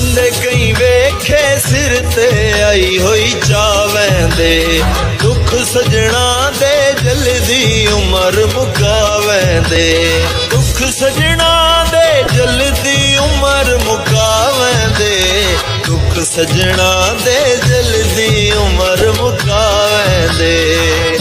बंदे कई वेखे सिर ते आई हुई चावेंदे दुख सजना दे जल्दी उम्र मुकावेंदे दुख सजना दे जल्दी उम्र मुकावेंदे दुख सजना दे जल्दी उम्र मुकावेंदे।